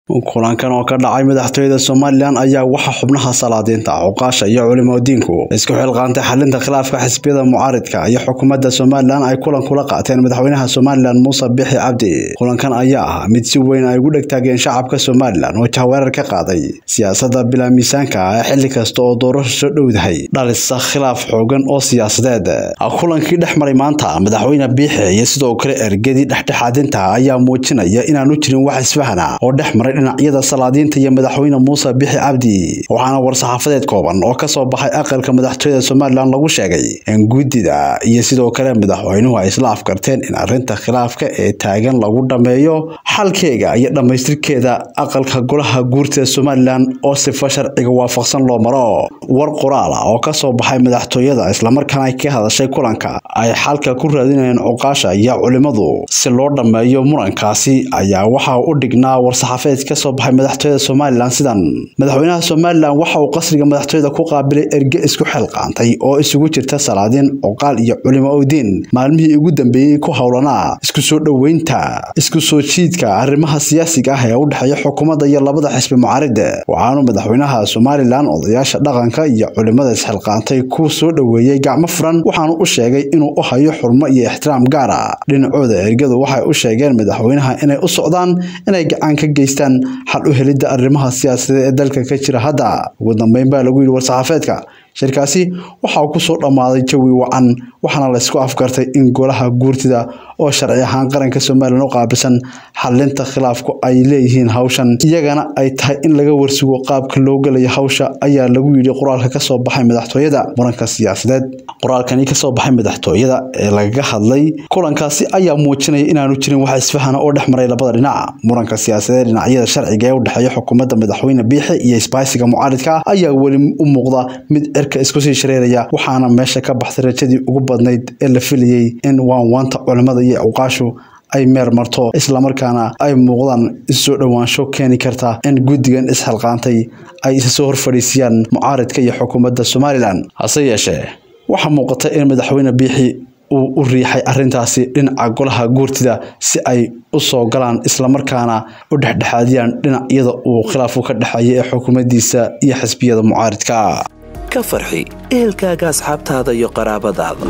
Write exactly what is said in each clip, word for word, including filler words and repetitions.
kulankan oo ka dhacay madaxtooyada Soomaaliland ayaa waxa xubnaha salaadiinta uqaasha iyo culimada diinku isku xilqaantay xalinta khilaafka xisbiyada mucaaradka iyo xukuumadda Soomaaliland ay kulan kula qaateen madaxweynaha Soomaaliland Muuse Biixi Cabdi. Kulankan ayaa ah mid si weyn ay ugu dhagtaageen shacabka Soomaaliland oo jahwareer ka qaaday siyaasadda bila miisaanka ah xilli kasta oo doorasho soo dhowdahay dhalisa khilaaf xoogan oo siyaasadeed. Kulankii dhexmaray maanta madaxweyne Biixi iyo sidoo kale ergadii dhexdhexaadinta ayaa muujinaya inaanu jirin wax isfahan ah oo dhexmaray dhinacyada salaadiinta iyo madaxweyne Muuse Biixi Cabdi. waxaana war-saxaafadeed kooban oo ka soo baxay aqalka madaxtooyada Soomaaliland lagu sheegay in guddida iyo sidoo kale madaxweynuhu ay isla afkarteen in arrinta khilaafka ee taagan lagu dhameeyo xalkeega iyo dhamaystirkeeda aqalka golaha guurtida Soomaaliland oo si sharciga waafaqsan loo maro. war qoraal ah oo ka soo baxay madaxtooyada isla markaana ay ka hadashay kulanka ay xalka ku raadinayeen uqaasha iyo culimadu si loo dhameeyo murankaasi ayaa waxa uu dhignaa war-saxaafadeed ka soo baxay madaxtooyada Soomaaliland sidan: madaxweynaha Soomaaliland waxa uu qasriga madaxtooyada ku qaabilay erge isku xilqaantay oo isugu jirta salaadiin uqaal iyo culimo oo diin maalmihii ugu dambeeyay ku hawlana isku soo dhaweynta isku soo jiidka arrimaha siyaasiga ah ee u dhaxeeya xukuumadda iyo labada xisbi mucaaradka. waxaanu madaxweynaha Soomaaliland odayaasha dhaqanka iyo culimada isxilqaantay ku soo dhaweeyay gacmo furan waxaanu u sheegay inuu u hayo xurmo iyo ixtiraam gaar ah. dhinacooda ergadu waxay u sheegeen madaxweynaha inay u socdaan inay gacan ka geystaan xal u helidda arrimaha siyaasadeed ee dalka ka jira hadda. ugu dambeyn baa lagu yiri war-saxaafadeedka shirkaasi waxa uu ku soo dhamaaday jawi wacan waxaana la isku afkartay in golaha guurtida oo sharci ahaan qaranka Soomaaliland u qaabilsan xalinta khilaafku ay leeyihiin hawshan iyagana ay tahay in laga warsugo qaabka loo galayo hawsha ayaa lagu yiri qoraalka ka soo baxay madaxtooyada. muranka siyaasadeed qoraalkani ka soo baxay madaxtooyada ee laga hadlay kulankaasi ayaa muujinaya inaanu jirin wax isfahan oo dhexmaray labada dhinac. muranka siyaasadeed dhinacyada sharciga ee u dhaxeeya xukuumadda madaxweyne Biixi iyo isbaaysiga mucaaradka ayaa wali u muuqda mid erka isku sii shareeraya waxaana meesha ka baxday rajadii ugu badnayd ee la filayay in waan waanta culimada iyo uqaashu ay meer marto isla markaana ay muuqdaan soo dhawaansho keeni karta in guddigan isxilqaantay ay isa soo horfadhiisiyaan mucaaradka iyo xukuumadda Soomaaliland. hase yeeshee waxa muuqata in madaxweyne Biixi uu u riixay arrintaasi dhinaca golaha guurtida si ay u soo galaan isla markaana u dhexdhexaadiyaan dhinacyada uu khilaafu ka dhaxeeyay ee xukuumaddiisa iyo xisbiyada mucaaradka. ka farxi ehelkaaga asxaabtaada iyo qaraabadaada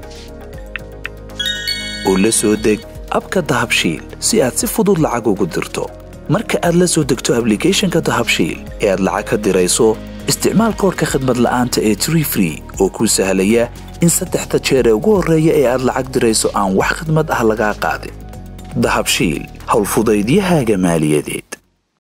oo la soo deg abka Dahabshiil si aad si fudud lacag ugu dirto. marka aad la soo degto applicationka Dahabshiil ee aad lacag ka dirayso isticmaal koodka khidmad la'aanta ee Tree Free oo kuu sahlaya in saddexda jeer ee ugu horreeya ee aad lacag dirayso aan wax khidmad ah laga qaadin. Dahabshiil hawl fudaydiyahaaga maaliyadeed.